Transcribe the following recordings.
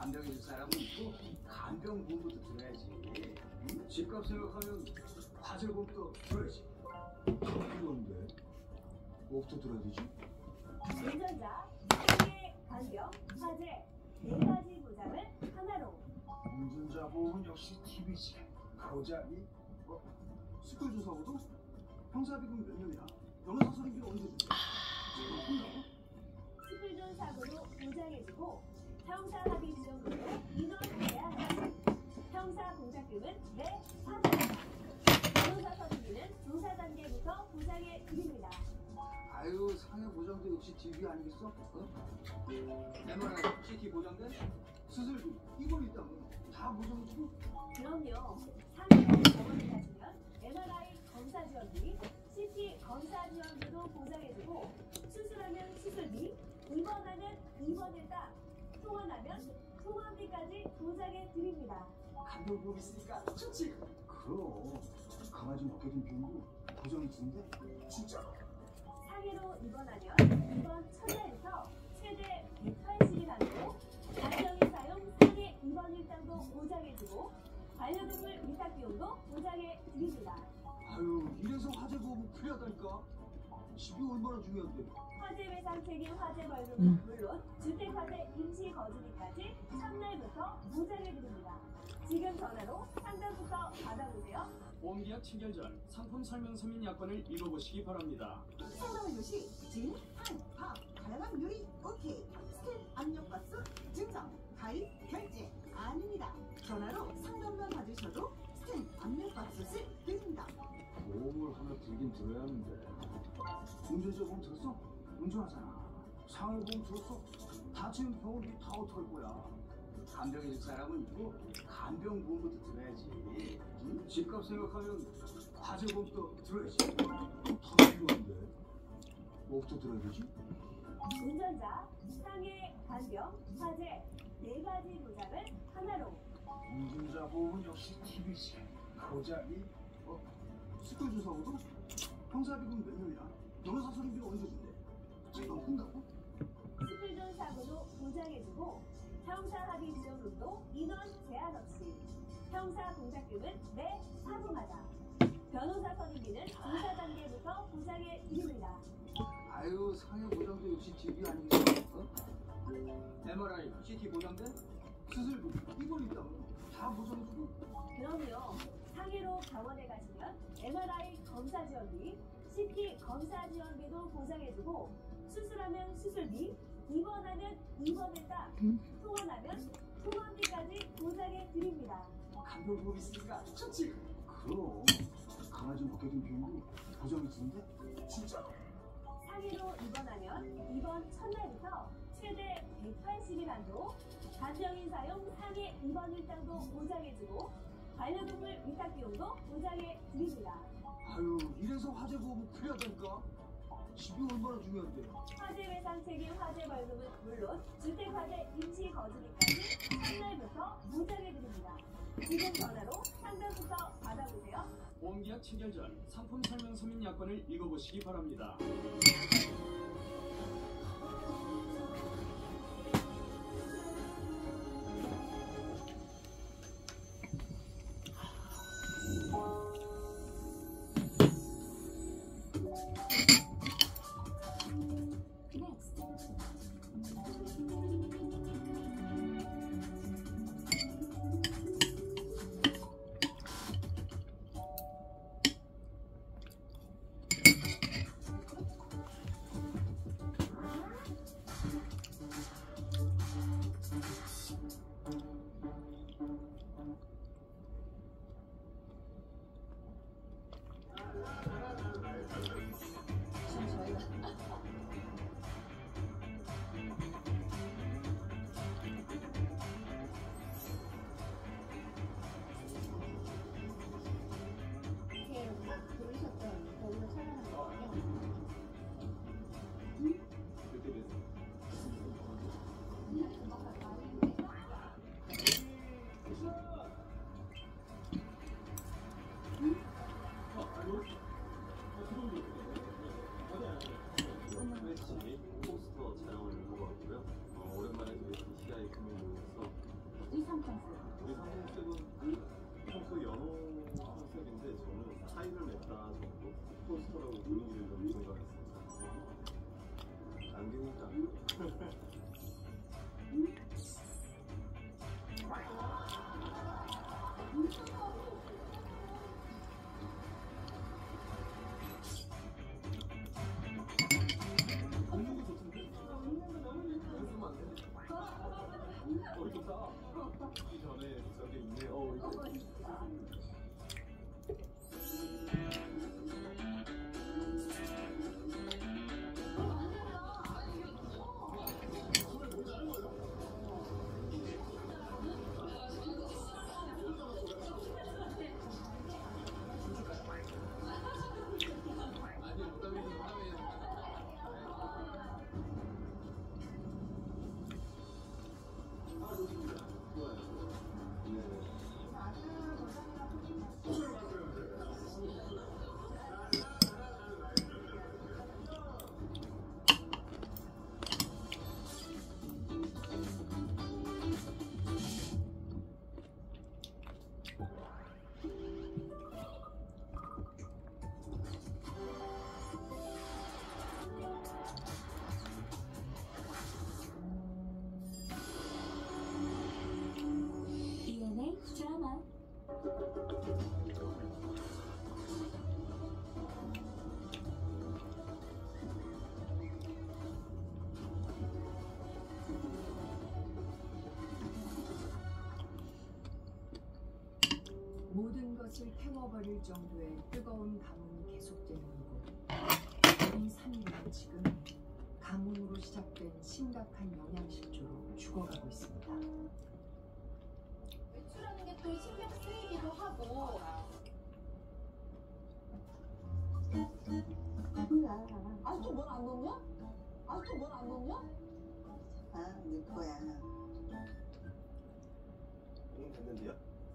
간병 해줄 사람은 있고 간병 부부도 들어야지. 응? 집값 생각하면 화재금도 들어야지. 그런데 뭐부터 들어야 되지? 운전자, 상해, 간병, 화재 네 가지 보장을 하나로. 운전자 보험은 역시 TV지. 보장이 뭐 스쿨 조사고도 형사비금 몇 년이야? 변호사 소리비는 언제 주지? 스쿨존 사고로 보장해주고 형사 합의 지원금으로 인원 제한. 형사 공작금은 매 4주. 변호사 서류비는 조사 단계부터 보장해 드립니다. 아유 상해 보장도 역시 TV 아니겠어? MRI, CT 보장된 수술비 이걸 있다면 다 보장해주고. 그럼요. 상해로 병원에 가시면 MRI 검사 지원비, CT 검사 지원비도 보장해주고 수술하면 수술비, 입원하면 입원일당, 통원하면 통원비까지 보장해 드립니다. 간병보험 있으니까 좋지. 그럼 강아지 먹게 된 비용도 보장이 주는데 진짜. 상해로 입원하면 입원 첫날부터 최대 180일 안으로 간병인 사용 상해 입원 일당도 보장해주고 반려동물 위탁 비용도 보장해 드립니다. 아유 이래서 화재 보험은 필요하다니까. 집이 얼마나 중요한데. 화재 배상 책임 화재 벌금은 물론 주택화재 임시 거주비까지 첫날부터 보장해 드립니다. 지금 전화로 상담부터 받아보세요. 보험계약 체결 전 상품 설명서 및 약관을 읽어보시기 바랍니다. 상담을 요시 진, 한, 밥, 다양한 요리 오케이. 스팀 압력밥솥 증정, 가입, 결제 아닙니다. 전화로 상담만 받으셔도 스팀 압력밥솥을 드립니다. 보험을 하나 들긴 들어야 하는데. 운전자 보험 들었어? 운전하잖아. 상해 보험 들었어? 다치는 병원비 다 어떡할 거야. 간병 해줄 사람은 있고 간병 보험부터 들어야지. 응? 집값 생각하면 화재 보험도 들어야지. 다 필요한데 뭐부터 들어야 되지? 운전자, 상해, 간병, 화재 네 가지 보장을 하나로. 운전자 보험은 역시 TV지. 보장이 스쿨 조사고도 형사비금 몇 년이야? 변호사 소리비는 언제 준대? 이건 푼다고? 스쿨존 사고도 보장해주고 형사 합의 지원금도 인원 제한 없이. 형사 공작금은 매 4주마다. 변호사 선임비는 조사 단계부터 보장해 드립니다. 아유 상해 보장도 역시 TV 아니겠어? MRI, CT 보장된 수술비 이걸 있다면 다 보장해주고. 그럼요. 상해로 병원에 가시면 MRI 검사 지원비, CT 검사 지원비도 보장해주고 수술하면 수술비, 입원하면 입원일당, 통원하면 통원비까지 보장해 드립니다. 간병보험 있으니까 좋지. 그럼 강아지 먹게 된 비용도 보장이 주는데 진짜. 상해로 입원하면 입원 첫날부터 최대 180일 안으로 간병인 사용 상해 입원 일당도 보장해주고 반려동물 위탁 비용도 보장해 드립니다. 아유 이래서 화재 보험은 필요하다니까. 집이 얼마나 중요한데. 화재 배상 책임 화재 벌금은 물론 주택화재 임시 거주비까지 첫날부터 보장해 드립니다. 지금 전화로 상담부터 받아보세요. 보험계약 체결 전 상품 설명서 및 약관을 읽어보시기 바랍니다. 사진을 냈다 정도? 포스터라고 보여드린다고 생각했습니다. 안경이니까. 걷는 거 좋던데? 연습하면 안 돼? 이거 싸. 이 전에 저게 있네. 이거. ENA 드라마. 모든 것을 태워버릴 정도의 뜨거운 가뭄이 계속되는 이곳. 이 3일은 지금 가뭄으로 시작된 심각한 영양실조로 죽어가고 있습니다. 외출하는 게 또 신경 쓰이기도 하고. 아직도 뭘 안 넣냐? 아직도 뭘 안 넣냐? 아, 네 거야. 오늘 됐는데요?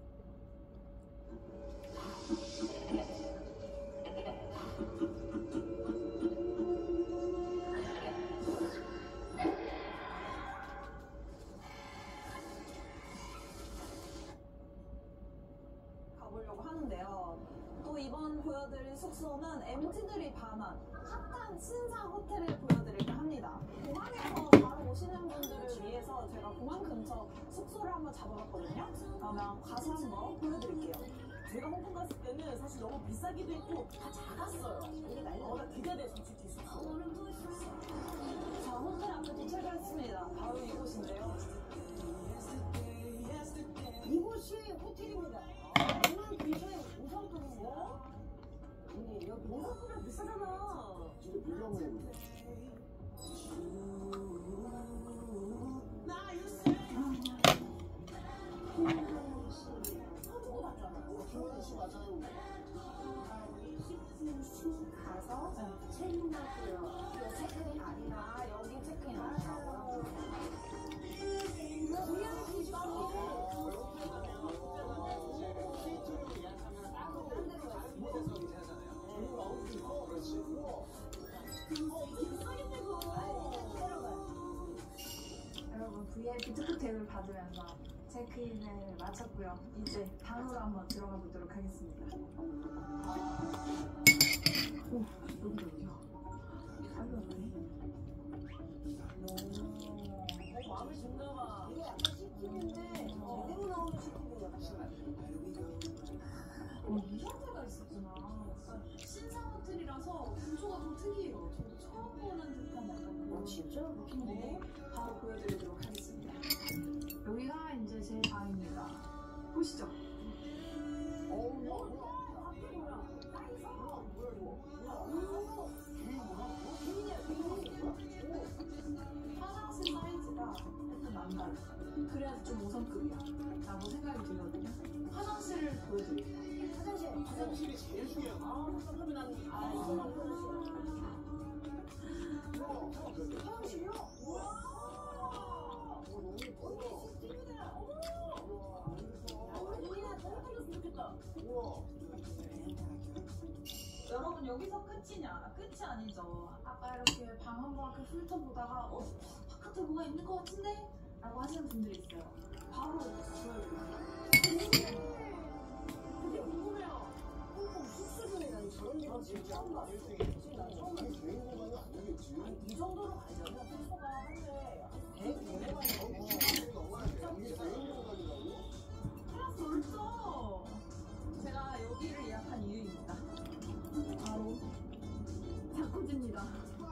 가보려고 하는데요. 또 이번 보여드릴 숙소는 MZ들이 반한 핫한 신상 호텔을 보여드릴까 합니다. 공항에서 바로 오시는 분들을 위해서 제가 공항 근처 숙소를 한번 잡아봤거든요. 그러면 가서 한번 보여드릴게요. 제가 홍콩 갔을 때는 사실 너무 비싸기도 했고 다 작았어요. 이게 날마다 기대돼 솔직히 숙소. 자, 호텔 앞에 도착했습니다. 바로 이곳인데요. 이곳이 호텔입니다. 공항 근처에 5성급인데요. 아니, 여기 5성급이면 비싸잖아. 진짜 비싼 거예요. 가서 체인하고요. 체크인 아니라 여기 체크인 하시라고요. 여러분 VIP 특급템을 받으면서 체크인을 마쳤고요. 이제 방으로 한번 들어가 보도록 하겠습니다. 오, 여기요. 마음에 든가 봐. 이게 약간 시티인데 제대로 나오는 시티도 약간 이형태가 있었구나. 신상 호텔이라서 구조가 좀 특이해요. 저도 처음 보는 듯한 약간 그런 진짜? 느낌인데 바로 보여드리도록 하겠습니다. 여기가 이제 제 방입니다. 보시죠. 화장실 사이즈가 약간 남다르죠. 그래야지 좀 5성급이야 라고 생각이 들거든요. 화장실을 보여드릴게요. 화장실이 제일 중요한 거. 아, 성급이 나는. 화장실이요? 여러분 여기서 끝이냐? 끝이 아니죠. 아까 이렇게 방 한 번 이렇게 훑어보다가 바깥에 뭐가 있는 것 같은데? 라고 하시는 분들이 있어요. 바로 보여드릴게요. 근데 궁금해요. 홍콩 숙소 중에 이 정도로 가려면 숙소가 하루에 100개만 벌써 제가 여기를 예약한 이유입니다. 바로 자쿠지입니다.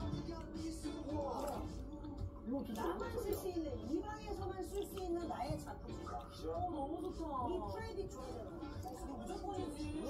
나만 쓸 수 있는 이 방에서만 쓸 수 있는 나의 자쿠지야. 너무 좋다. 이 프라이빗 존이잖아. 무조건이지.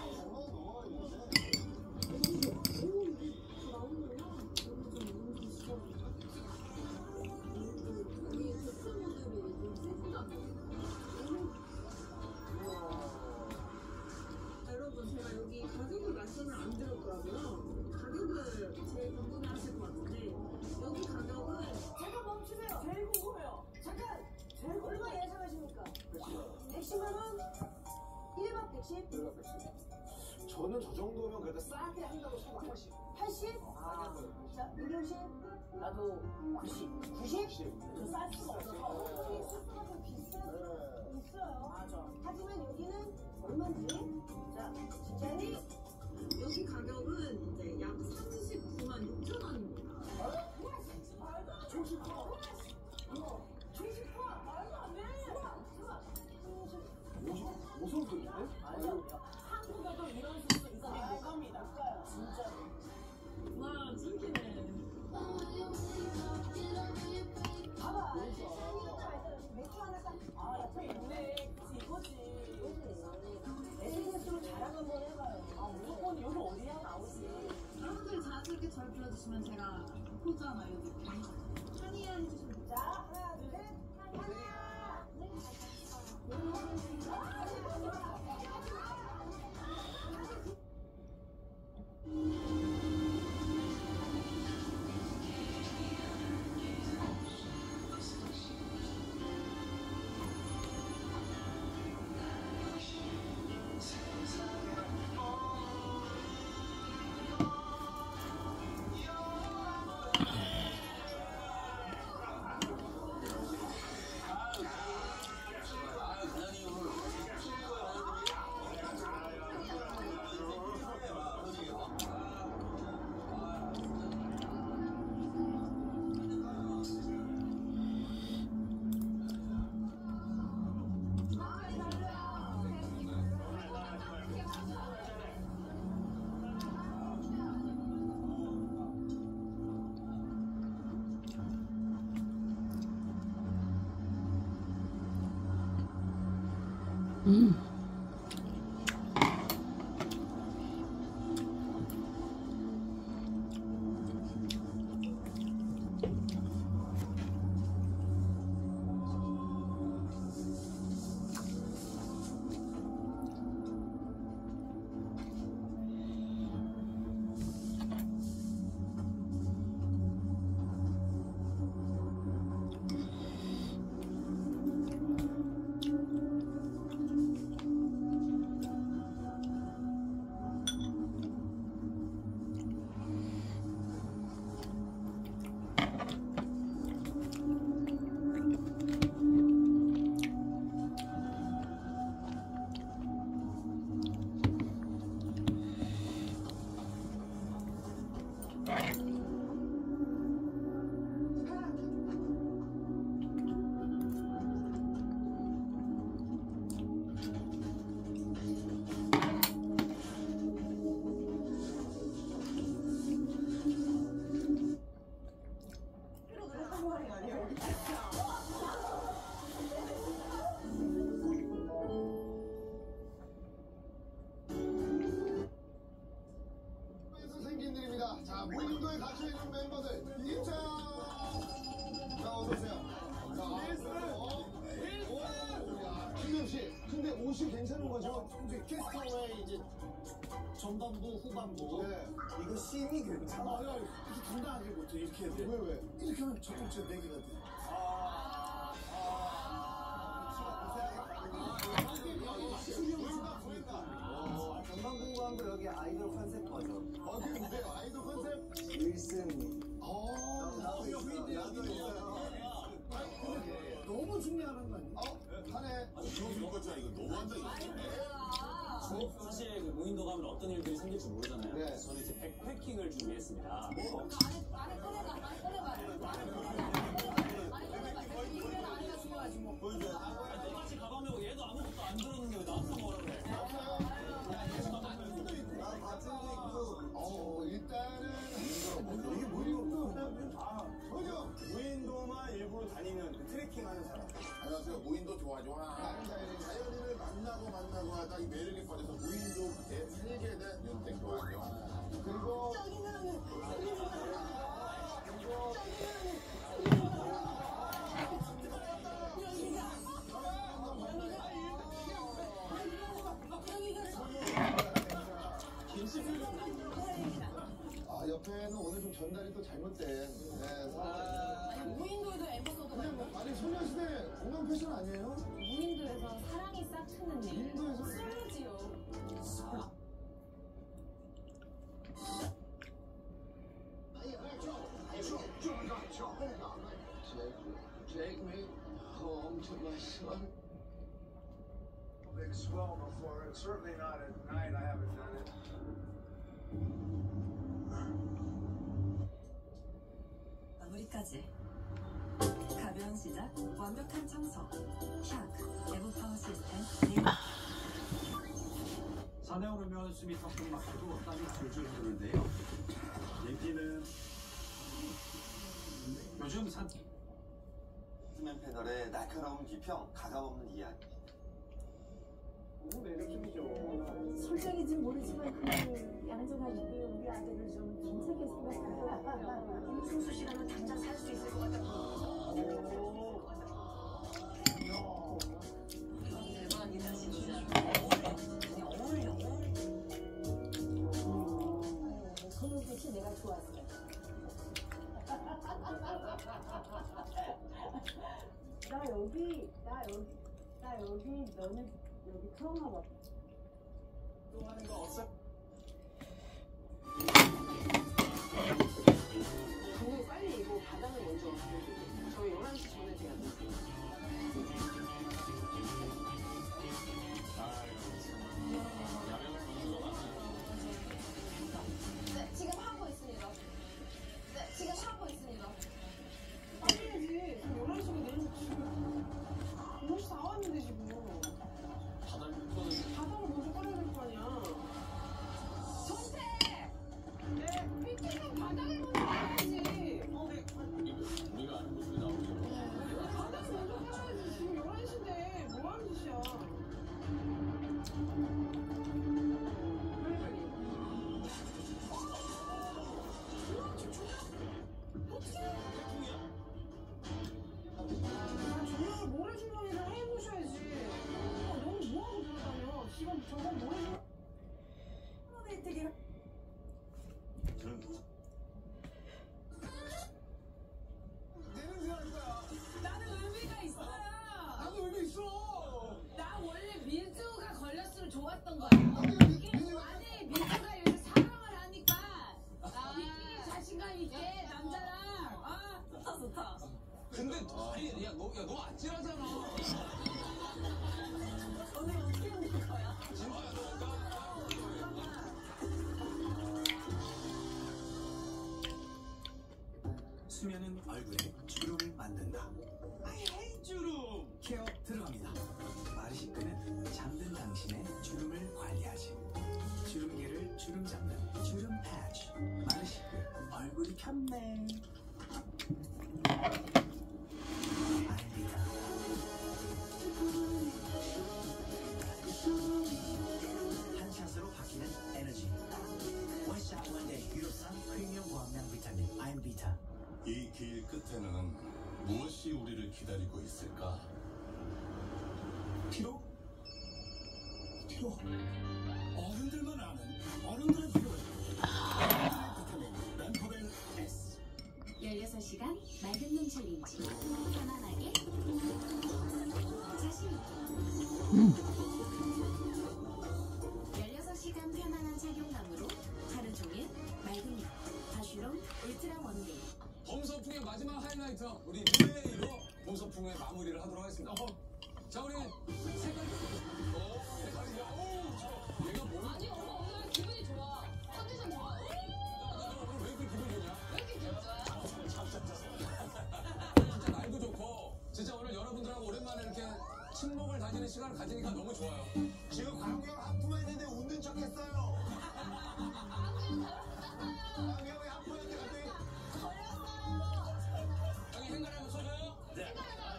여러분 제가 여기 가격을 말씀을 안 드렸더라고요. 가격을 제일 궁금해하실 것 같은데 여기 가격은 잠깐 멈추세요. 제일 궁금해요. 잠깐. 얼마 예상하십니까? 110만 원? 1박 110? 저는 저 정도면 그래도 싸게 한다고 생각하시. 80? 자, 이경씨? 나도 90. 90? 저 쌀 수가 없어서. 숙소가 좀 비싼 데 있어요. 맞아. 하지만 여기는 얼마인지? 자, 진짜니? 여기 가격은 이제 약 39만 6천 원입니다. 무슨 소리인데? 한국에도 이런 숙소 이거 못 갑니다. 못 가요. 진짜로. 와 찐기네. 봐봐. 맥주 하나 딱. 아, 옆에 있네. 이거지. SNS로 자랑 한번 해봐요. 아, 무조건 여기 어디야 나오지. 여러분들 자연스럽게 절 불러주시면 제가 포즈 하나 알려드릴게요. 한이야 해주시면 자, 하나, 둘, 셋. 하나. 선생님들입니다. 자, 무인도에 갇혀있는 멤버들 입장! 자, 어서오세요. 김현씨, 근데 옷이 괜찮은 거죠? 이제 캐스터웨이 이제 전반부 후반부. 네. 이거 씬이 괜찮아. 이렇게 당당하게 못해 이렇게 해야 돼. 왜? 이렇게 하면 저쪽 제 내기가 돼. 전반부하고 여기 아이돌 컨셉 버전. 그게 뭐예요? 아이돌 컨셉? 1승. 나도 너무 중요한 거 아니야? 하네. 이거 너무한다 이거. 사실 그 무인도 가면 어떤 일들이 생길지 모르잖아요. 네. 저는 이제 백패킹을 준비했습니다. 똑같이 가방 메고 얘도 아무것도 안 들었는데 왜 나한테 뭐라 그래? 일단은 이게 뭐예요? 무인도만 일부러 다니는 트레킹하는 사람. 안녕하세요. 무인도 좋아. 자연인을 만나고 하다 이 매력에 빠져서 무인도에 살게 된 윤택 좋아요. 그리고 옆에는 오늘 좀 전달이 또 잘못된 무인도에도 엠버서더 아니 소녀시대 공간 패션 아니에요? 무인도에서 사랑이 싹트는 일. 인도에서 슬로지요. Take me home to my son. Big swell before. Certainly not at night. I haven't done it. 마무리까지. 가벼운 시작, 완벽한 청소. 샥, 내부 파워 시스템. 산에 오르면 숨이 턱턱 막히고 땀이 줄줄 흐르는데요. 얘기는 요즘 산 수면 패널의 날카로운 비평, 가감없는 이야기. 너무 매력적이죠. 솔직인지 모르지만 그 양정아지고 우리 아들을 좀 괜찮게 생각하고 김충수 씨라면 당장 살 수 있을 것 같다고. 대박이다 진짜. 그런 것이 내가 좋았어. 나 여기 너는 여기 처음 와봤어. 또 하는 거 없어? 저는 빨리 이거 바닥을 먼저 저희 11시 전에 돼야 돼요. 네, 지금 하고 있습니다. 네, 지금 하고 있습니다. 빨리 해야지. 지금 11시가 내려서 지금 11시 다 왔는데 지금. 바닥을 먼저 깔아야 될 거 아니야. 정태! 네, 피팅은 바닥을 먼저 깔아야지. 우리가 아는 모습이 나오죠. 바닥을 먼저 깔아야지. 지금 11시인데 뭐 하는 짓이야. 중요한 모래주머니를 해놓으셔야지. 너무 뭐하고 들어다녀. 지금 저건 모래주머니. 되게 나는 의미가 있어. 나도 의미 있어. 나 원래 민주가 걸렸으면 좋았던 거야. 이게 안에 민주가 요새 사랑을 하니까 비키니 자신감 있게 남자랑 좋다. 근데 아니 너 아찔하잖아. 오늘 어떻게 될 거야? 수면은 얼굴에 주름을 만든다. 주름. 케어 들어갑니다. 마르시크는 잠든 당신의 주름을 관리하지. 주름개를 주름 잡는 주름 패치. 마르시크 얼굴이 폈네. 알비다. 한 샷으로 바뀌는 에너지. 원샷 원데이 유로산 프리미엄 고함량 비타민 알비타. 이 길 끝에는 무엇이 우리를 기다리고 있을까? 피로? 어른들만 아는 어른들의 피로를 비타민 램퍼벨 S. 16시간 맑은 눈 챌린지. 편안하게 자신 있게. 16시간 편안한 착용감으로 하루 종일 맑은 눈. 다쉬롱 울트라 원데이. 봄서풍의 마지막 하이라이트 우리 릴레이로 봄서풍의 마무리를 하도록 하겠습니다. 자 우리 색깔 색깔이 좋아. 친목을 다지는 시간을 가지니까 너무 좋아요. 지금 광규 형 하품만 했는데 웃는 척 했어요. 광규 형이 하품했는데 갑자기 형이 행간에 한번 써줘요? 네.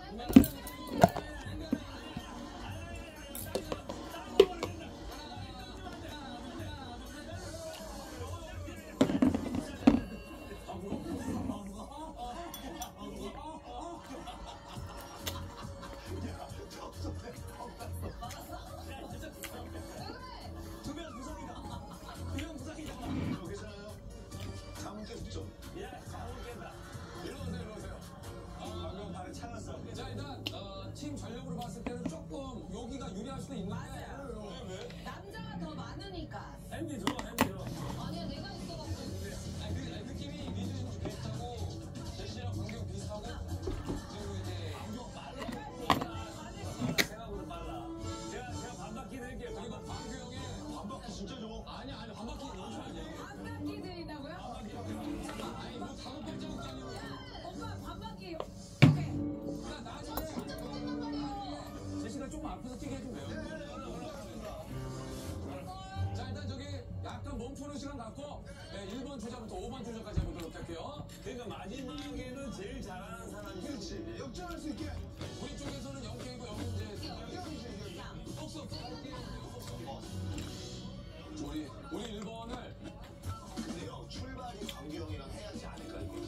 두명 부상이다. 두명 부상이다. 저 괜찮아요? 자문 계속 좀. 예, 자문 깬다. 일로 오세요, 일로 오세요. 방금 발에 차갔어. 자, 일단 팀 전력으로 봤을 때는 조금 여기가 유리할 수도 있는데. 맞아요. 왜? 남자가 더 많으니까. 햄디 좋아, 햄디 좋아. 아니야, 내가 있어갖고. 아니, 느낌이 리즈 좀 비슷하고 제시랑 광경 비슷하고 그리고 이제 방금 빨라. 생각보다 빨라. 제가 반바퀴 드릴게요. 그리고 광규 형의 반바퀴 진짜 좋아. 아니 반바퀴 너무 좋아하지. 반바퀴 드린다고요? 잠깐 아니 뭐 다섯 발자국짜리로. 오빠 반바퀴. 오케이. 나 나중에 제시가 조금 앞에서 뛰게 해주면 돼요. 자 일단 저기 약간 멈추는 시간 갖고 1번 주자부터 5번 주자까지 해보도록 할게요. 그러니까 마지막에는 제일 잘하는 사람이. 그렇지. 역전할 수 있게. 우리 쪽에서는 0K고 여기 이제 없어. 우리 1번을 근데 형 출발이 광규 형이랑 해야지 않을까 이게.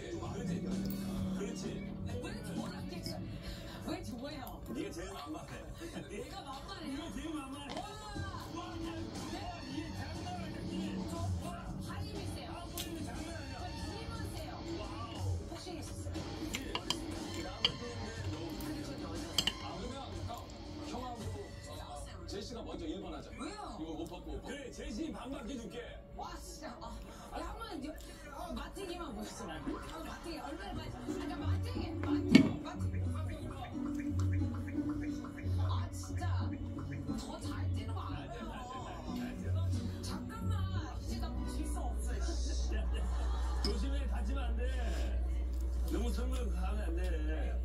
그렇지. 왜 좋아요? 네가 제일 만만해. 내가 만만해. 네가 제일 만만해. 내가 이게 장난을 느끼니. 한입 있어요. 장난 아니야. 힘은 세요. 와우. 폭신했었어요. 그러면 형하고 제시가 먼저 1번 하자. 왜요? 이거 못 받고. 그래, 제시 반바퀴 줄게. 와 진짜. 한번 마트기만 보였어. 마트기 얼마나 많이. 잠깐 마트기. 아 진짜 더 잘 뛰는 거 알아요. 잠깐만 이제 나 질 수 없어. 조심해, 다치면 안 돼. 너무 성공 가면 안 돼.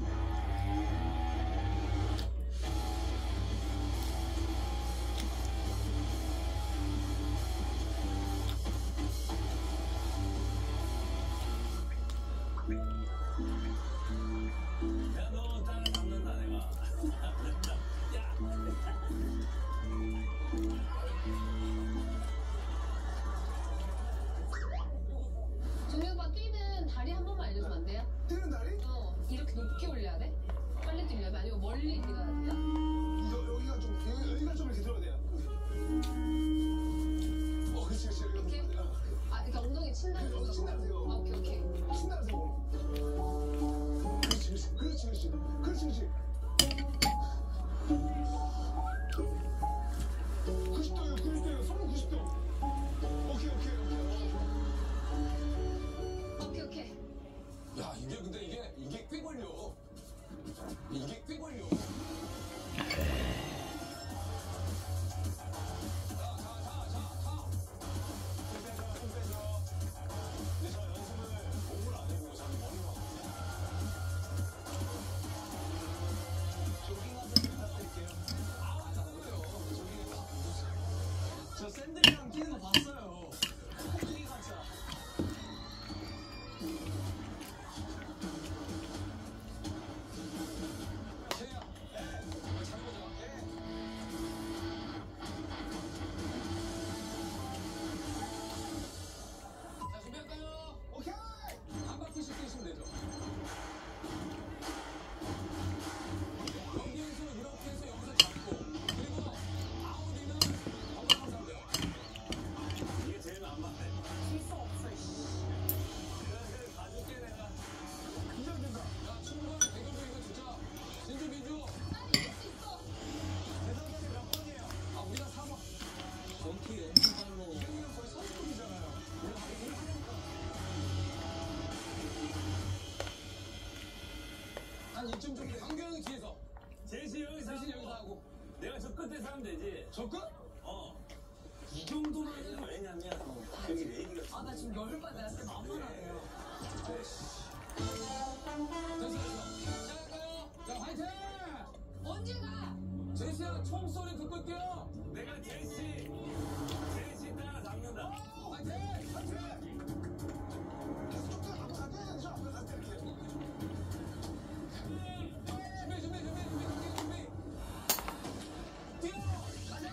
야, 너 따라 잡는다, 내가. 야. 종혁 오빠 뛰는 다리 한 번만 알려주면 안 돼요? 뛰는 다리? 이렇게 높게 올려야 돼? 빨리 뛰려면 아니면 멀리 뛰어야 돼요? 여기가 좀 이렇게 들어야 돼요. 그렇지. 이렇게? 아, 그러니까 엉덩이 친다는 생각. 친다는 생각. 아, 오케이. 신나는 생각. 그렇지. 그렇지. 90도요. 손은 90도. 오케이. 야 이게 근데 이게 꽤 걸려. 근데 저 연습을 몸을 안 해보고 자기 머리만. 조깅하면서 부탁드릴게요. 저 샌들이랑 뛰는 거 봤어요. 코끼리 가자. 제야. 잘 보자. 자 준비할까요? 오케이. 한 바퀴씩 뛰시면 되죠. 여기에서 이렇게 해서 여기서 잡고 그리고 아우디는 건강한 상태요. 이게 제일 만만해. 질수 없어. 그래, 봐줄게, 내가. 긴장된다. 야 친구가 대결도 이거 진짜 진주 민주. 대성장이 몇 번이에요? 아 우리가 4번. 정키 엄청 빨로. 형이랑 거의 선수급이잖아요. 한 이쯤 정도 돼. 강경이 뒤에서. 제시 여기서 하고. 내가 저 끝에서 하면 되지. 저 끝? 이 정도는 왜냐면 여기 레이디가 아 나 지금 열받아. 나 진짜 만만하네요. 됐어. 자, 화이팅! 무릎 뛰어. 내가 제시 따라 잡는다. 화이팅! 준비. 뛰어. 가자.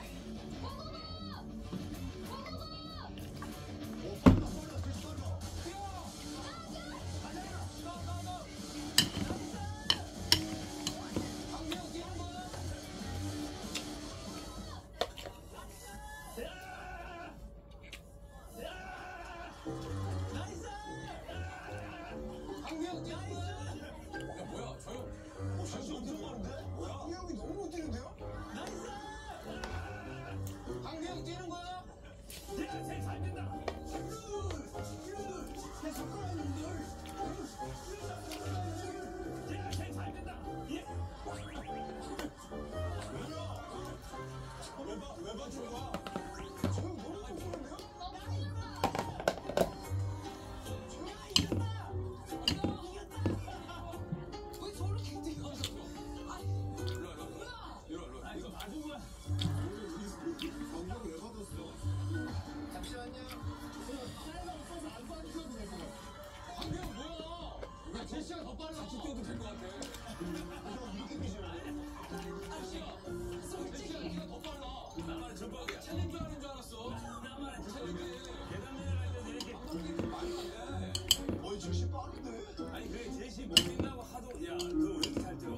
제시가 더 빨라. 죽어도 될 것 같아. 이렇게 미시는데? 아저씨야, 제시가 네가 더 빨라. 나만의 전박이야. 챌린저 하는 줄 알았어. 나만의 챌린저. 계단 내려갈 때 이렇게 말도 안 돼. 어이 제시 빠른데? 아니 그래 제시 못 뛴다고 하도 야 너 왜 이렇게 잘 뛰어?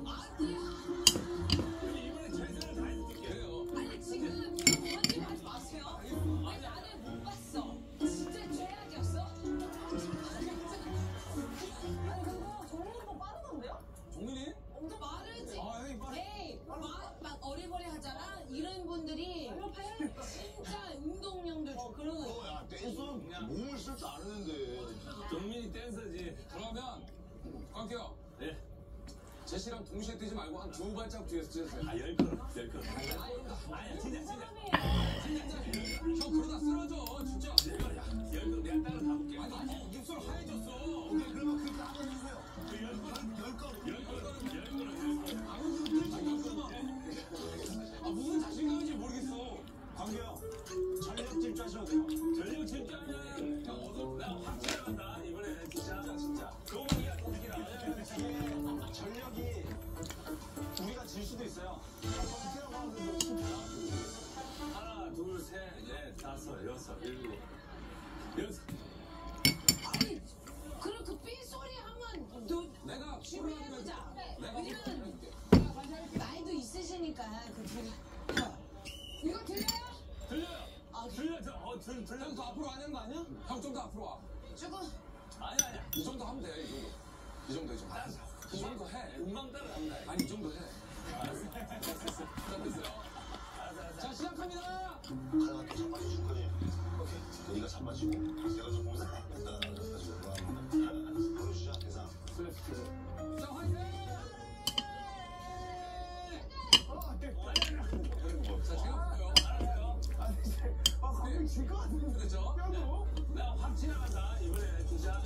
아니야. 이번에 최선을 다해서 뛸게요. 아니 지금 거짓말 하지 마세요. 아니 나는 못 봤어. 진짜 최악이었어. 아니 근데 정민 오빠 빠르던데요? 종민이? 엄청 빠르지. 아 형이 빠르. 에이 막 어리버리 하잖아. 이런 분들이 진짜 운동량도 좋고 그러는. 야 댄서는 그냥 몸을 쓸 줄 아는데. 종민이 댄서지. 그러면 광태요. 네. 제시랑 동시에 뛰지 말고 한 두 발짝 뒤에서 뛰세요. 아 10건. 아니야 진짜. 형 그러다 쓰러져 진짜. 10건 내가 따라 가볼게. 아니 입술 하얘졌어. 오케이 그러면 그렇게 한번 해주세요. 그 10건. 아 무슨 자신감인지 모르겠어. 광규 형 전력 질주하셔도 돼요. 전력 질주하면 형 어서 나 확실히 간다 이번에 진짜. 동이야 동기라. 전력이 우리가 질 수도 있어요. 하나 둘 셋 넷 다섯 여섯 일곱 여섯. 아니 그럼 그 삐소리 하면 너 내가 준비해보자. 내가 왜냐면 나이도 있으시니까 그 둘이 이거 들려요? 들려요. 아 들려. 형 더 앞으로 가는 거 아니야? 형 좀 더 앞으로 와. 조금 아니야. 이 정도 하면 돼. 이 정도. 이 정도 해. 금방 따라간다. 아니 이 정도 해. 알았어. 됐어요. 자 시작합니다. 하나가 또 잔마시 줄 거니? 오케이. 네가 잔마시고 내가 좀 봉사. 보여주자 대상. 자 화이팅! 자 제가 볼게요. 알았어요. 광규 질것 같은데. 그렇죠? 나 확 지나간다 이번에 진짜.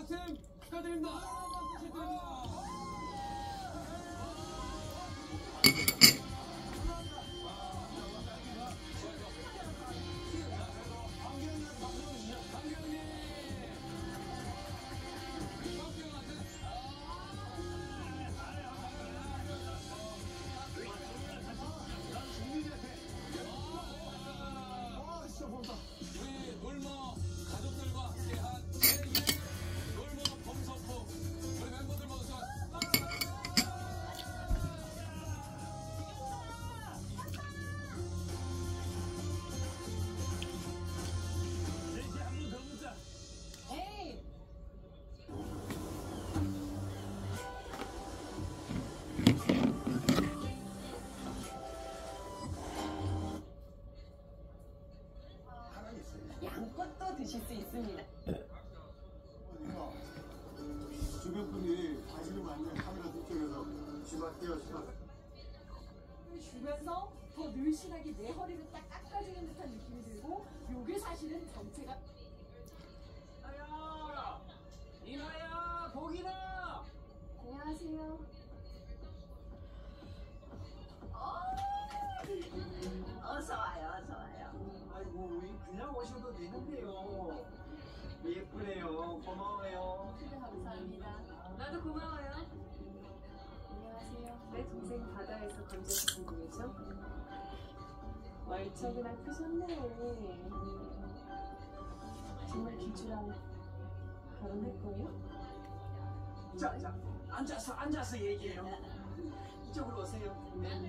박쌤 축하드립니다. 박수 축하드립니다. 우리 놀머 가족들과 함께한 제2회 놀머 범서포 우리 멤버들 모두 셋이 한 번 더 보자. 에이. 양껏도 드실 수 있습니다. 주변 분들이 관심이 많네. 카메라 뒤쪽에서 시박해요, 시박. 주면서 더 늘씬하게 내 허리를 딱 깎아주는 듯한 느낌이 들고 요게 사실은 전체가 아야, 이나야, 고기다. 안녕하세요. 어서 와요, 어서 와요. 아이고, 그냥 오셔도 되는데요. 예쁘네요. 고마워요. 감사합니다. 나도 고마워요. 안녕하세요. 내 동생 바다에서 건져주신 분이죠? 월척이나 크셨네. 정말 기주랑 결혼할 거예요? 자, 앉아서 얘기해요. 이쪽으로 오세요. 네.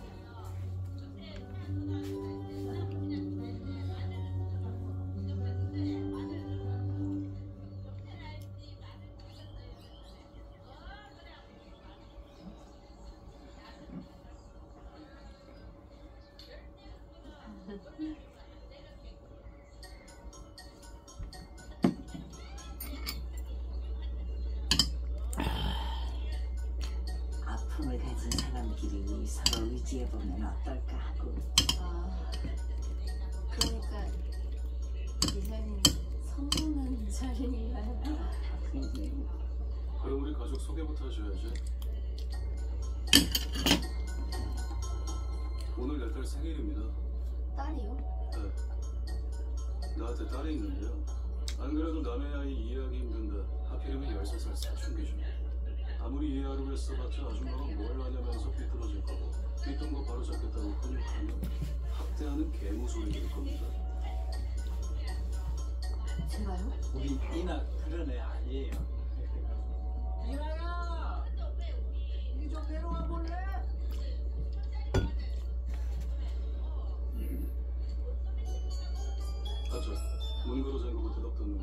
아픔을 가진 사람끼리 서로 의지해보면 어떨까 하고. 그러니까 이자리는 성공한 자리인가요? 그럼 우리 가족 소개부터 해줘야지. 오늘 내 딸 생일입니다. 딸이요? 네. 나한테 딸이 있는데요. 안 그래도 남의 아이 이해하기 힘든데 하필이면 13살 사춘기죠. 아무리 이해하려고 했어봤자 아줌마가 뭘 하냐면서 삐뚤어질 거고 삐뚤은 거 바로 잡겠다고 근육하면 학대하는 개무소리 들을 겁니다. 제가요? 우리 이나 그런 애 아니에요. 이나야, 이리 좀 내려와 볼래? 가자. 문 걸어 잠그고 대답 듣는 거.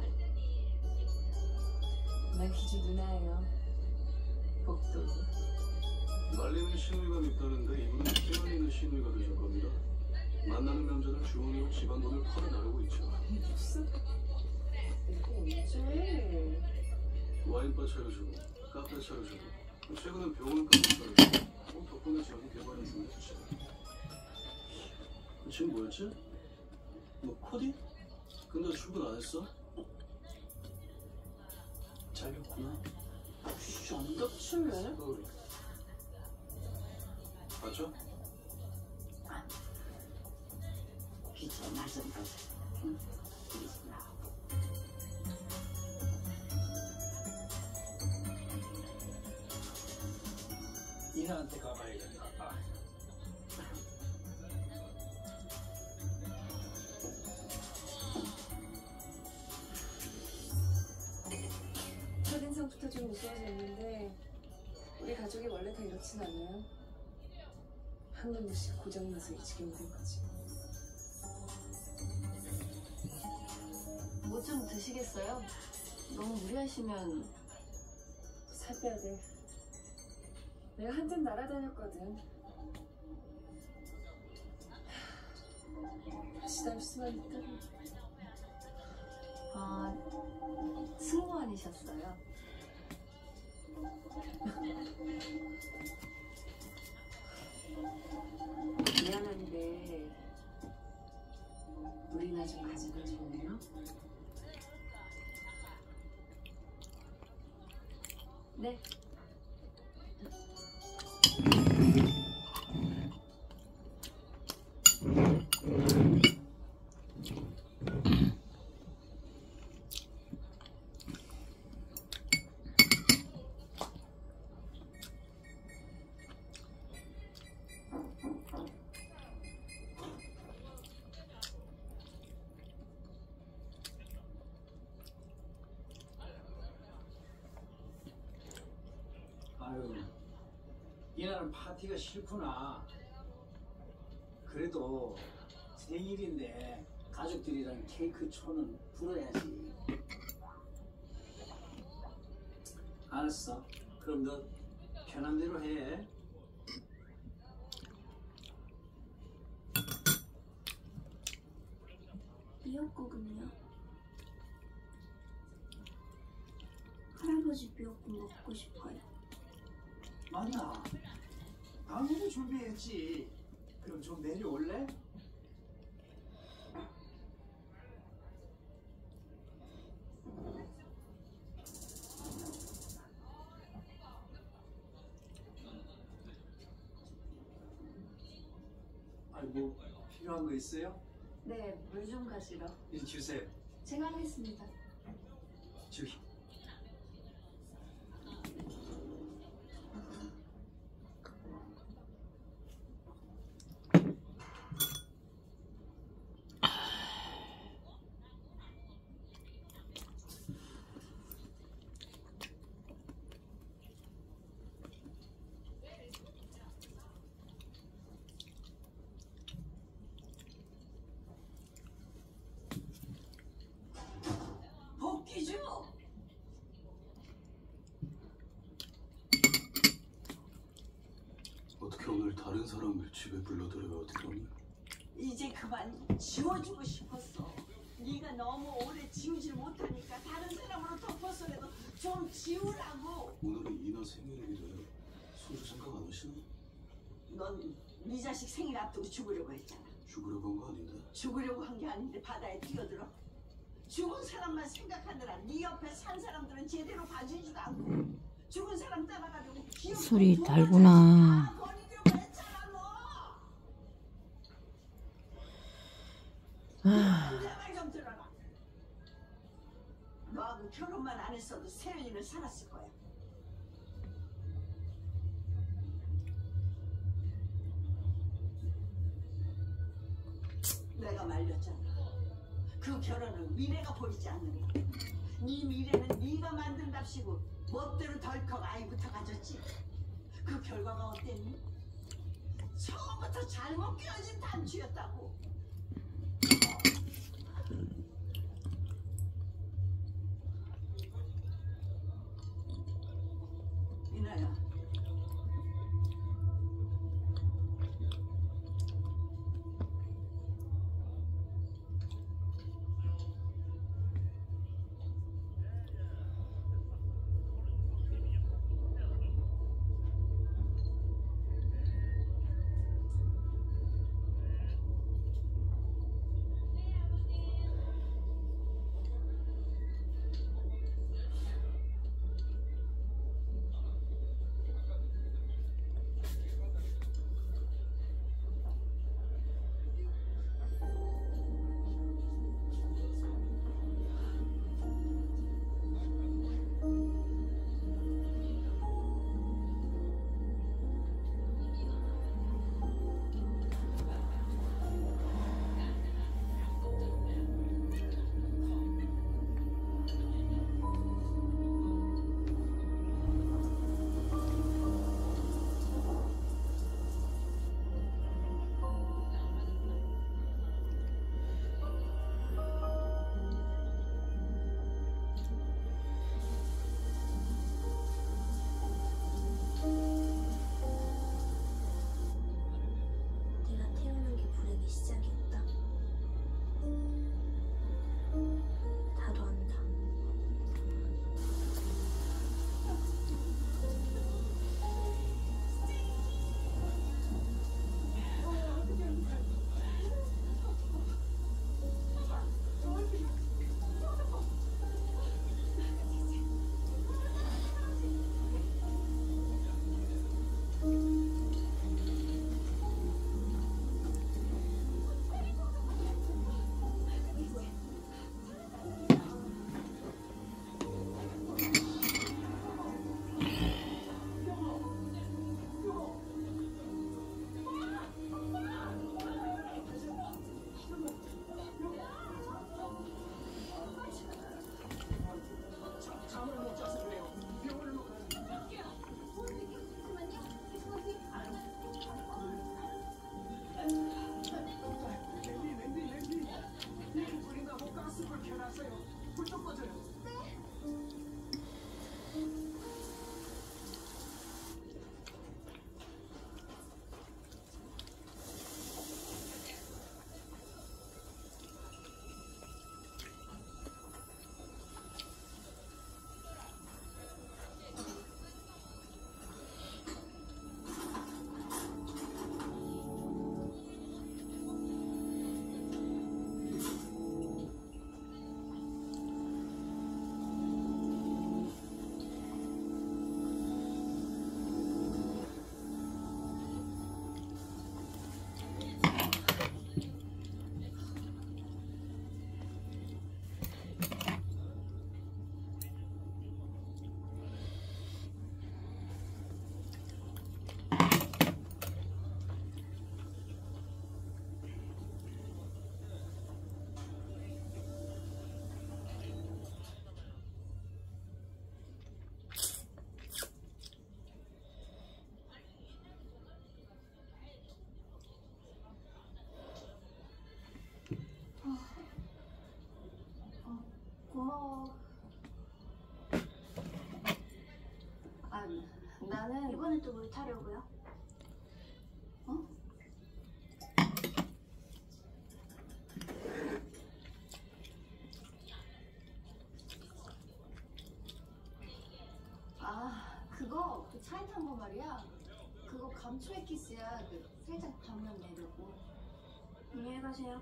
나 기주 누나예요. 복도. 말리는 시누이가 있다는데 이분은 피말리는 시누이가 되실 겁니다. 만나는 남자들 주머니로 집안 돈을 퍼내 나르고 있죠. 무슨? 이거 언제? 와인바 차려주고 카페 차려주고 최근엔 병원까지 차려주고 덕분에 자기 개발은 중요했지. 지금 뭐였지? 뭐 코디? 근데 출근 안 했어? 잘렸구나. 안 겹칠래? 맞죠? 기차 맞은 거지. 응? 그래서 나오고. 이나한테 가봐야겠다. 첫인상부터 좀 무서워졌는데 우리 가족이 원래 다 이렇진 않나요? 한 번씩 고장나서 이 지경이 된 거지. 뭐 좀 드시겠어요? 너무 무리하시면 살 빼야 돼. 내가 한참 날아다녔거든. 다시 날 수만 있다면. 아, 승무원이셨어요? 미안한데 우리나 좀 가지고 좋네요. 네. 아유, 이날은 파티가 싫구나. 그래도 생일인데 가족들이랑 케이크 초는 불어야지. 알았어. 그럼 너 편한 대로 해. 미역국은요? 할아버지 미역국 먹고 싶어요. 맞나? 당연히 준비했지. 그럼 좀 내려올래? 아니 뭐 필요한 거 있어요? 네, 물 좀 가시러. 이리 주세요. 제가 하겠습니다. 저기. 복귀죠? 어떻게 오늘 다른 사람을 집에 불러들여야 어떻게 하니? 이제 그만 지워주고 싶었어. 네가 너무 오래 지우질 못하니까 다른 사람으로 덮어서라도 좀 지우라고. 오늘은 이나 생일이기도 해. 손주 생각 안 하시나? 넌 네 자식 생일 앞두고 죽으려고 했잖아. 죽으려고 한 거 아닌데. 죽으려고 한 게 아닌데 바다에 뛰어들어. 죽은 사람만 생각하느라 네 옆에 산 사람들은 제대로 봐주지도 않고 죽은 사람 따라가려고 기억 술이 달구나. 내 말 좀 들어라. 너하고 결혼만 안 했어도 세연이는 살았을 거야. 내가 말렸잖아. 그 결혼은 미래가 보이지 않는다. 네 미래는 네가 만든답시고 멋대로 덜컥 아이부터 가졌지. 그 결과가 어땠니? 처음부터 잘못 끼워진 단추였다고. 이나야, 고마워. 아, 나는 이번에 또 뭘 타려고요? 어? 아, 그거 그 차에 탄 거 말이야. 그거 감초의 키스야. 그 살짝 담면 내려고. 안녕히 가세요.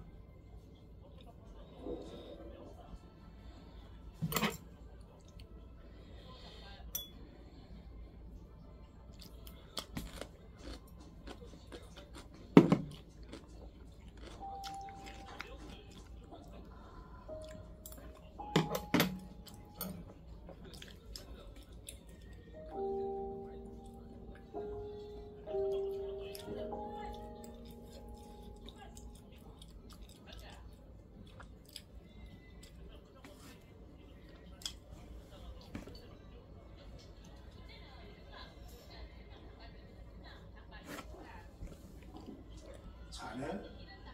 자네?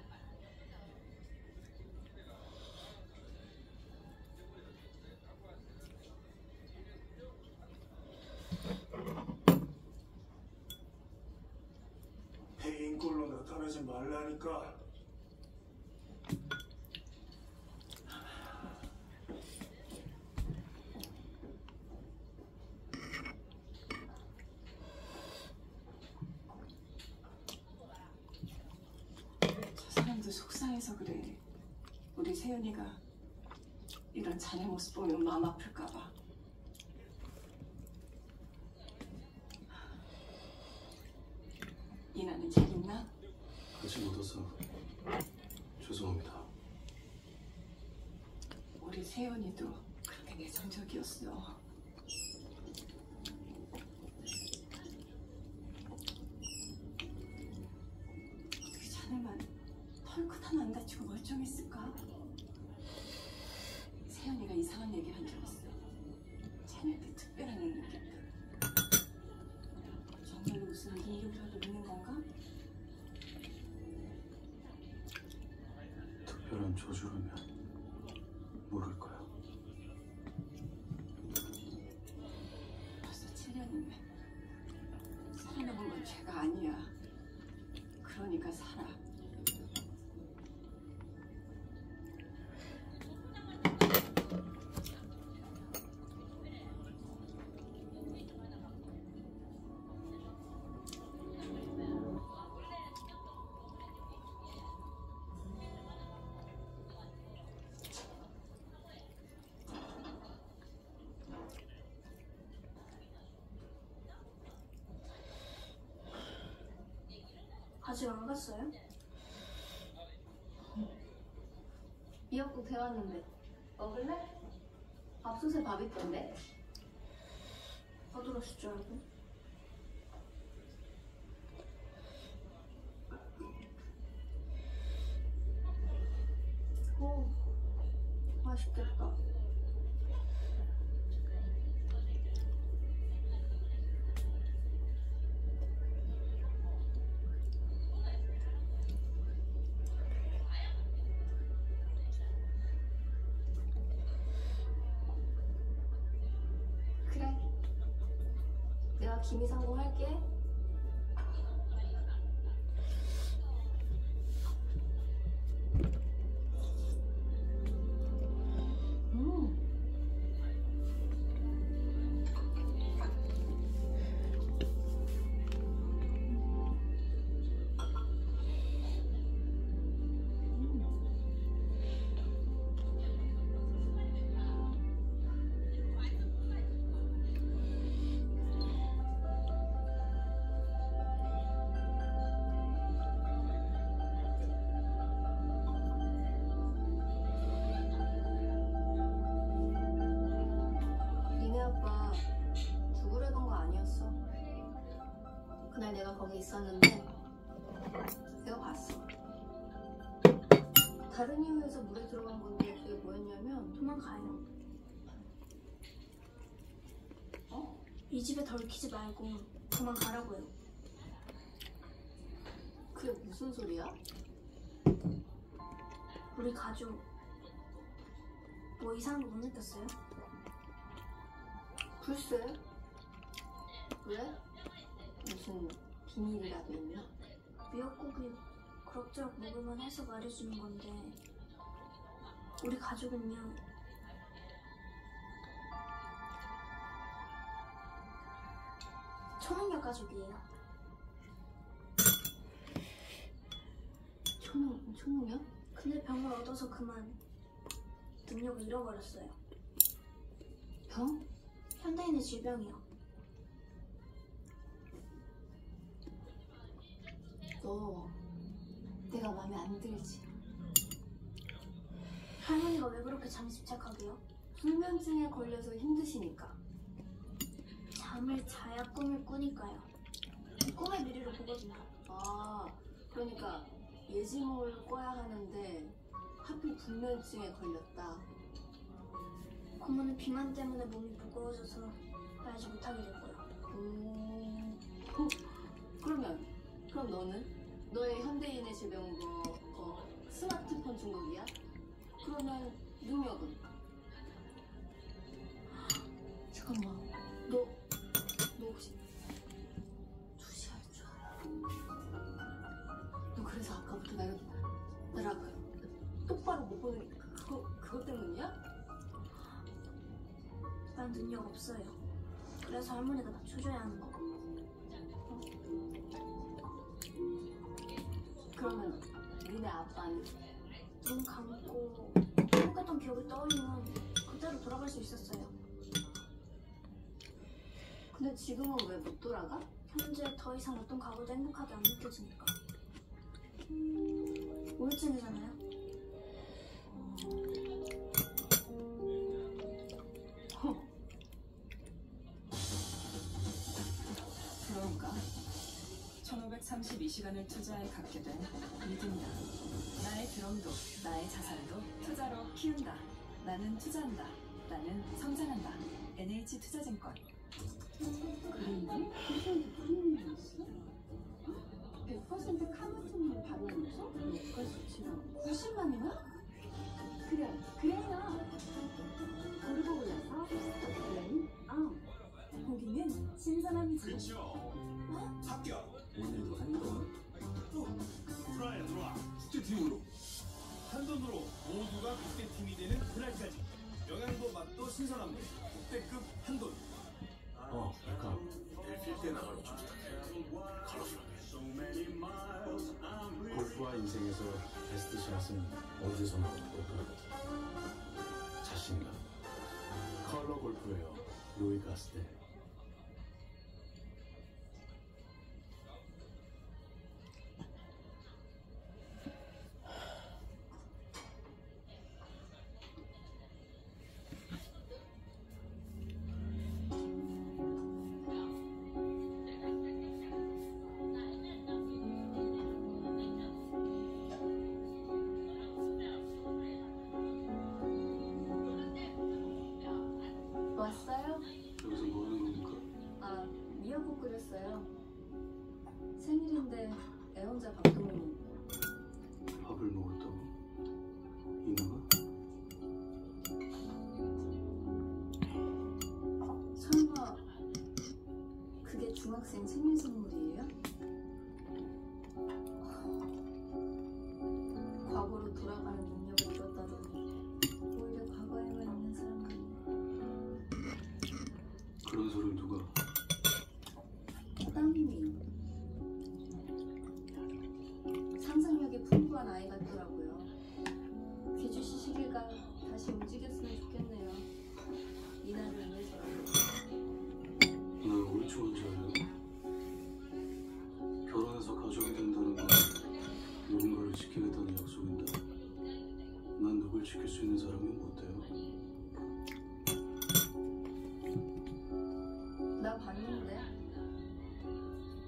배인 꼴로 나타나지 말라니까. 저 사람도 속상해서 그래. 우리 세연이가 이런 자네 모습 보면 마음 아플까봐. 이나는 잘 있나? 같이 못 와서 죄송합니다. 우리 세연이도 그렇게 내성적이었어. 어떻게 자네만 털끝 하나 안 다치고 멀쩡했을까? 세연이가 이상한 얘기 한 적 있어. 자네한테 특별한 의미 있겠다. 정말로 무슨 이유라도 있는 건가? 특별한 저주라면 모를 거야. 벌써 7년이면 살아남은 건 죄가 아니야. 그러니까 살아. 아직 안 갔어요? 미역국 데웠는데 먹을래? 밥솥에 밥 있던데. 어들었을 줄 알고. 오, 맛있겠다. 그래. 내가 김이상궁 할게. 니네 아빠 죽으려던 거 아니었어. 그날 내가 거기 있었는데 내가 봤어. 다른 이유에서 물에 들어간 건데 그게 뭐였냐면 도망가요. 어? 이 집에 덜키지 말고 도망가라고요. 그게 무슨 소리야? 우리 가족 뭐 이상한 거 못 느꼈어요? 글쎄. 왜? 무슨 비밀이라도 있나? 미역국이 그럭저럭 먹을만 해서 말해주는 건데 우리 가족은요 초능력 가족이에요. 초능력? 근데 병을 얻어서 그만 능력을 잃어버렸어요. 병? 현대인의 질병이요. 너 내가 마음에 안 들지? 할머니가 왜 그렇게 잠이 집착하게요? 불면증에 걸려서 힘드시니까. 잠을 자야 꿈을 꾸니까요. 꿈의 미래를 보거든요. 아, 그러니까 예지몽을 꿔야 하는데 하필 불면증에 걸렸다. 고모는 비만 때문에 몸이 무거워져서 말하지 못하게 됐고요. 그럼 너는? 너의 현대인의 질병은 스마트폰 중독이야? 그러면 능력은? 잠깐만, 너 혹시 투시할 줄 알아? 너 그래서 아까부터 나랑 똑바로 못 보는 게 그거 때문이야? 난 능력 없어요. 그래서 할머니가 낮춰줘야 하는 거고. 그러면 니네 아빠는? 눈 감고 행복했던 기억을 떠올리면 그때로 돌아갈 수 있었어요. 근데 지금은 왜 못 돌아가? 현재 더 이상 어떤 과거도 행복하게 안 느껴지니까. 우울증이잖아요. 그런가? 1532시간을 투자해 갖게 된 믿음이다. 나의 드럼도 나의 자산도 투자로 키운다. 나는 투자한다. 나는 성장한다. NH투자증권. 그림이? 무슨 그림이었어? 100% 카마틴을 발효해서 역할 수치가 90만이나? 그래요. 고르고 골라서 스톱플레이 고기는 신선함이지. 그렇죠. 합격. 오늘도 한돈. 들어와. 국제팀으로. 한돈으로 모두가 국제팀이 되는 그날까지. 영양도 맛도 신선함도 국대급 한돈. 약간 델필 때 나가는 좀 컬러풀하게. 골프와 인생에서 베스트 샷은 어디서 나오는 걸까? 자신감. 컬러 골프예요. 로이 가스텔. 왔어요? 여기서 뭐 하는 겁니까? 미역국 끓였어요. 생일인데 애 혼자 밥도 못 먹고. 밥을 먹었다고? 이나가? 설마 그게 중학생 생일 선물이에요? 과거로 돌아가는 능력을 잃었다더니 오히려 과거에만 있는 사람 같네. 그런 소리를 누가? 따님이. 상상력이 풍부한 아이 같더라고요. 귀주시 시기가 다시 움직였으면 좋겠네요. 이날을 위해서라도. 나 옳죠 줄 알려? 결혼해서 가족이 된다는 건 누군가를 지키겠다는 약속인데 난 누굴 지킬 수 있는 사람이 못 돼요. 나 봤는데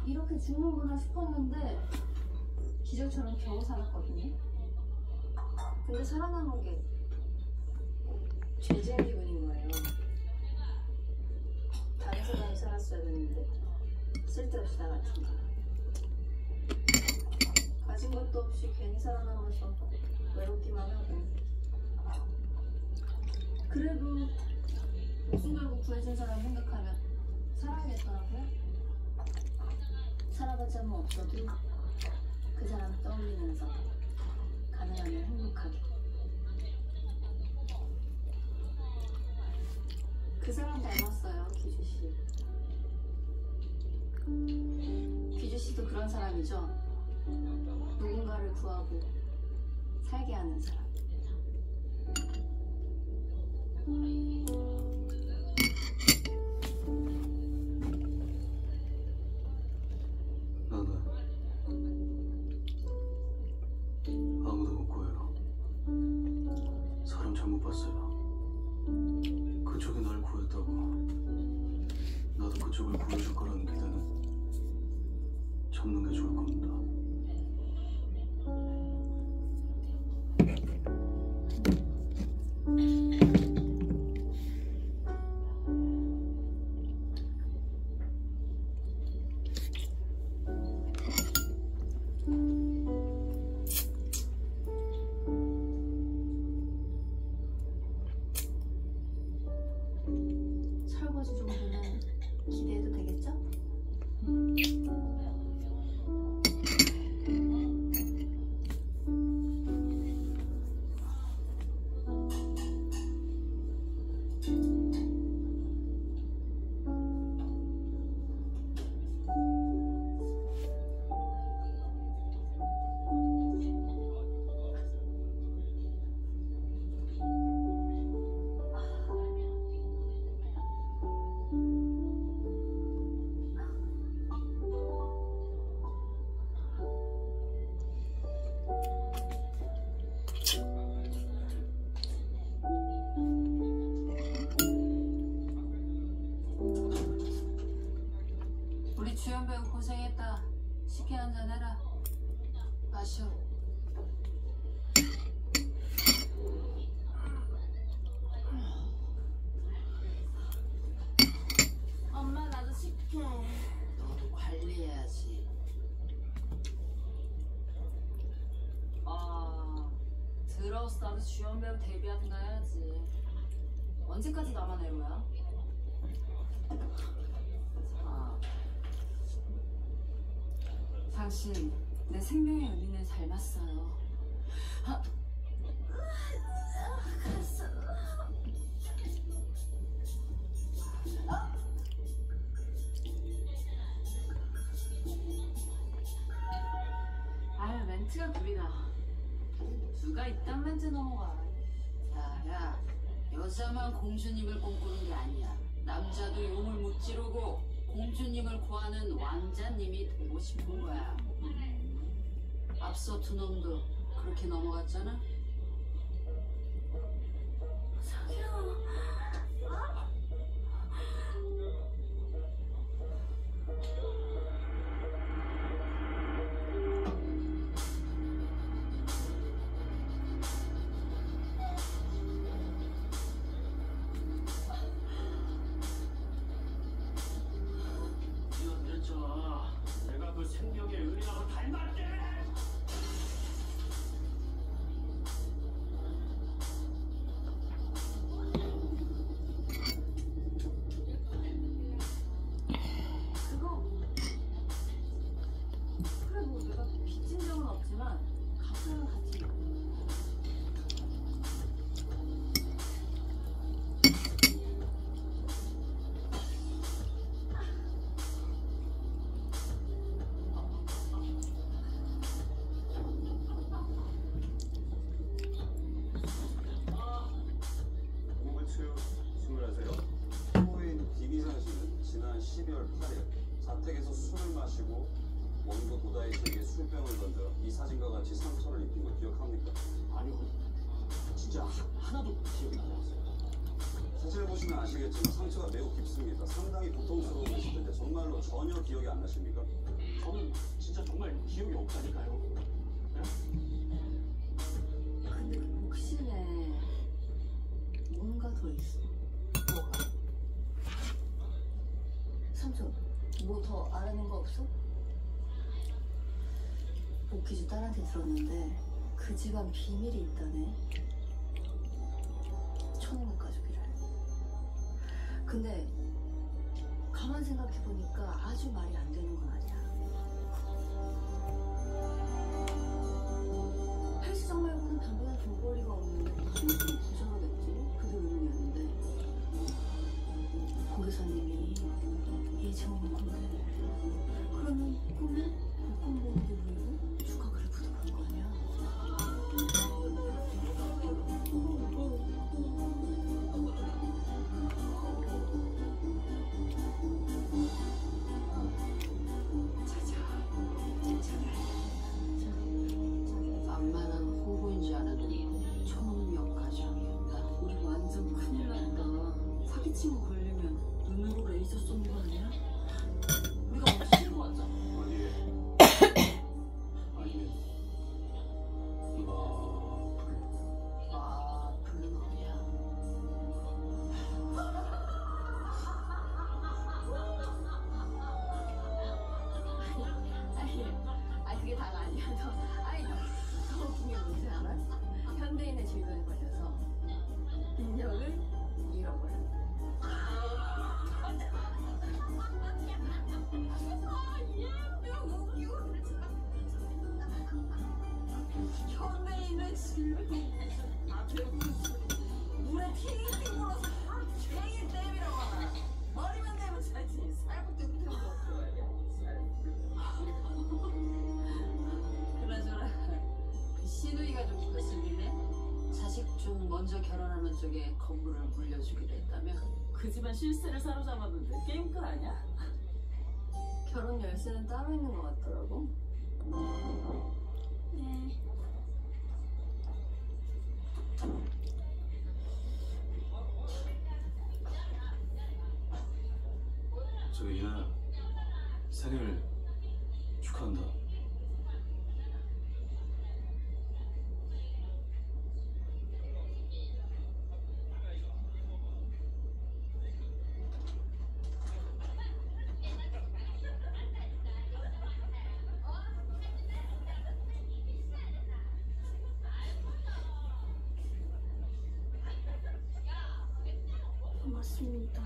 이렇게 죽는구나 싶었는데 기적처럼 겨우 살았거든요. 근데 살아남은 게 죄지은 기분인 거예요. 다른 사람이 살았어야 됐는데 쓸데없이 나 같은 거. 가진 것도 없이 괜히 살아남아서 외롭기만 하고. 그래도 목숨 걸고 구해준 사람 생각하면 살아야겠더라고요. 살아봤자 뭐 없어도 그 사람 떠올리면서 가능하면 행복하게. 그 사람 닮았어요, 귀주씨. 귀주씨도 그런 사람이죠. 누군가를 구하고 살게 하는 사람. 나는 아무도 못 구해요. 사람 잘못 봤어요. 그쪽이 날 구했다고 나도 그쪽을 구해줄 거라는 기대는 접는 게 좋을 겁니다. 설거지 정도는 기대해도 되겠죠? 우리 주연 배우 고생했다. 식혜 한잔 해라. 마셔. 엄마 나도 식혜. 너도 관리해야지. 들어서 나도 주연 배우 데뷔하든가 해야지. 언제까지 나만 애로야? 당신 내 생명의 은인을 닮았어요. 아유 멘트가 구리다. 누가 이딴 멘트 넘어가. 야, 여자만 공주님을 꿈꾸는 게 아니야. 남자도 용을 무찌르고 공주님을 구하는 왕자님이 되고 싶은 거야. 앞서 두 놈도 그렇게 넘어갔잖아? 자기야. 내가 그 생명의 은인하고 닮았대. 그거 그래 뭐 내가 빚진 적은 없지만 갚으면 같이. 무부추 주문하세요. 후보인 김희선 씨는 지난 12월 8일 자택에서 술을 마시고 원고 도다이 씨에게 술병을 던져 이 사진과 같이 상처를 입힌 거 기억합니까? 아니요, 진짜 하나도 기억이 나지 않았어요. 사진을 보시면 아시겠지만 상처가 매우 깊습니다. 상당히 고통스러우실 텐데 정말로 전혀 기억이 안 나십니까? 저는 진짜 정말 기억이 없다니까요. 네? 근데 그 목신에 뭔가 더 있어. 뭐가? 삼촌, 뭐 더 알아낸 거 없어? 오키즈 딸한테 들었는데 그 집안 비밀이 있다네. 천국 가족이래. 근데 가만 생각해보니까 아주 말이 안 되는 건 아니야. 헬스장 말고는 당분간 돈벌이가 없는데 무슨 부자가 됐지? 그게 의문이었는데 고개사님이 예정인 건데 그러면 꿈에 복권 보는 게 보이고 주가 그래프도 그런 거 아니야? 만만한 호구인 줄 알았더니 초능력 가정이었다. 우리 완전 큰일 났다. 사기친구 걸리면 눈으로 레이저 쏘는 거 아니야? 우리가 먼저 신고하자. 어디에? 아니면 마블은 어디야? 아니 그게 다가 아니야. 더 웃긴 게 뭔지 알아? 현대인의 질병에 걸려서 능력을 잃어버려. 현대인의 질병. 물에 팅팅 물어서 하루 종일 땜이라고 하나. 머리만 대면 살지. 살고 뜯는 거 그나저나 그 시누이가 좀 거슬리네. 자식 중 먼저 결혼하는 쪽에 건물을 물려주기로 했다며. 그 집안 실세를 사로잡았는데 게임 끝 아니야? 결혼 열쇠는 따로 있는 것 같더라고. 네. 저기 이나 생일 축하한다. 고맙습니다.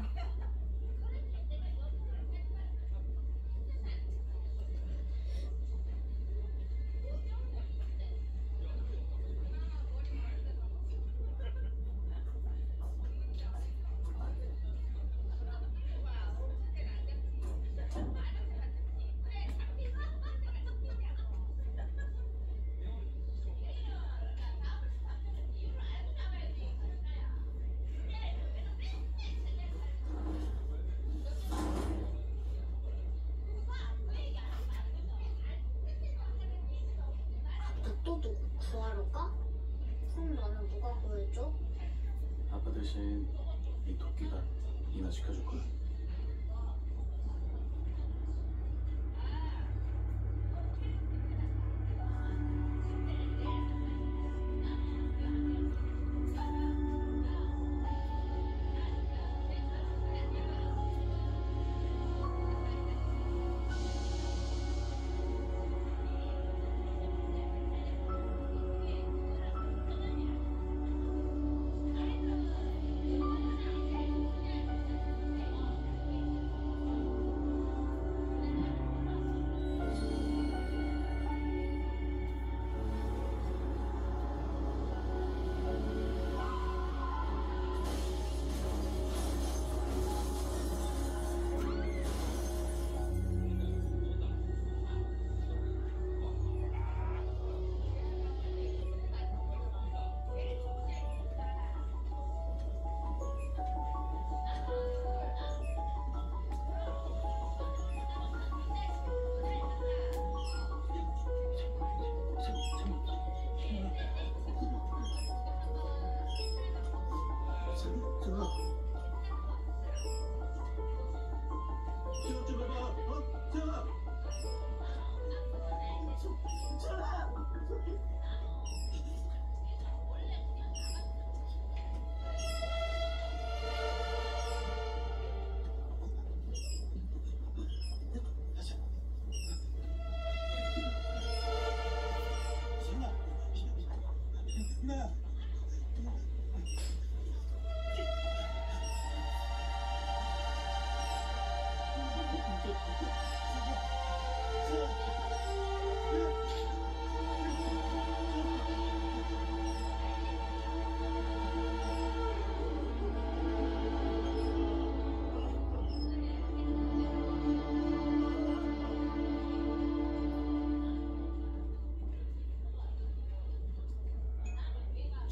또 누구 구하러 가? 그럼 나는 누가 구해줘? 아빠 대신 이 토끼가 이나 지켜줄 거야.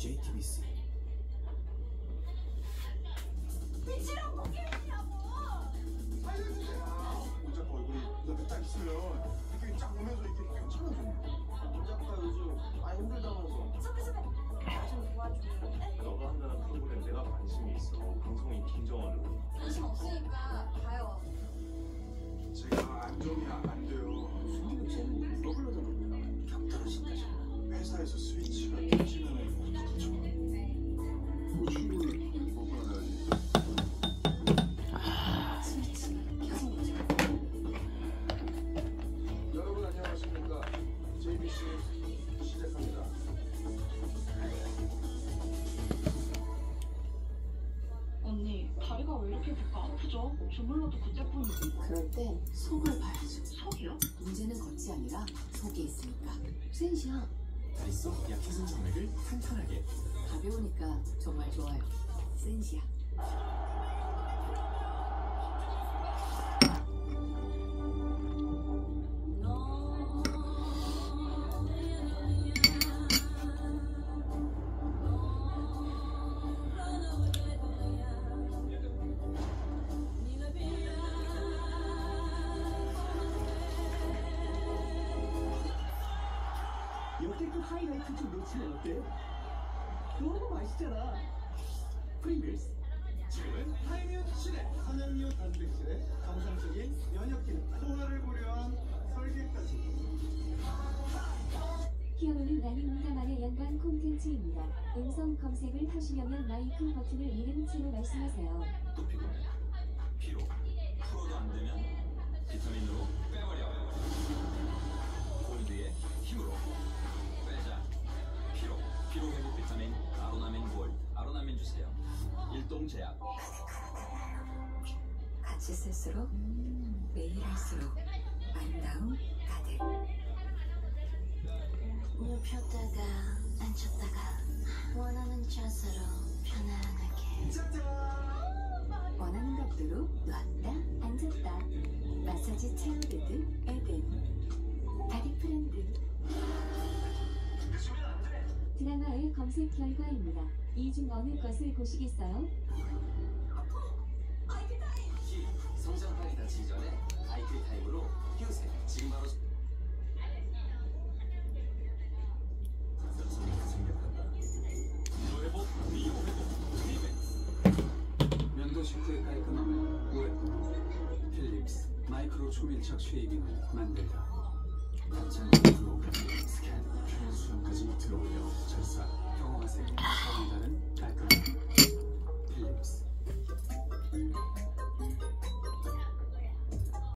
JTBC. 미치라고 포기했냐고. 살려주세요. 오 작가 얼굴이 옆에 딱 있으면 느낌이 쫙 오면서 이게 괜찮아져. 오 작가 요즘 많이 힘들다면서. 선배 좀 도와줘. 너가 한다는 프로그램 내가 관심이 있어. 방송인 김정환으로. 관심 없으니까 가요. 제가 안정이 안 돼요. 수기로 쟤는 프로그램이잖아. 격 떨어진다 정말. 회사에서 스위치가 켜지면 어떡하죠? 고추를 먹어놔야지. 스위치 켜진 거죠. 여러분 안녕하십니까? JBC 시작합니다. 언니, 다리가 왜 이렇게 아프죠? 주물러도 그때뿐이고. 그럴 땐 속을 봐야죠. 속이요? 문제는 겉이 아니라 속에 있으니까. 센시야. 다리 속 약효선 정맥을 탄탄하게. 가벼우니까 정말 좋아요. 센시야. 역대급 하이라이트 좀 놓치면 어때? 너무 맛있잖아. 프링글스. 지금은 하이뮤 시대 선연료 단백질의 정상적인 면역 기능, 소화를 고려한 설계까지. 히어로는 나님입니다만의 연관 콘텐츠입니다. 음성 검색을 하시려면 마이크 버튼을 누른 채로 말씀하세요. 또 피곤해. 피로. 풀어도 안 되면 비타민으로 빼버려. 골드의 힘으로 빼자. 피로. 피로 회복 비타민 아로나민 골드. 아로나민 주세요. 일동제약. 같이 쓸수록 매일 할수록 아름다움 가득. 눕혔다가 앉혔다가 원하는 자세로 편안하게. 원하는 각도로 놨다 앉았다. 마사지 체어베드 에덴. 다리 프렌드. 드라마의 검색 결과입니다. 이 중 어느 것을 보시겠어요? 성장판이 다치기 전에 아이크리 타입으로 키우세요. 지금 바로. 생각한다. 피로 회복, 미용 회복, 리벤. 면도 직후의 깔끔함을 오랫동안 필립스 마이크로 초밀착 쉐이빙을 만들다. 가장 부드럽고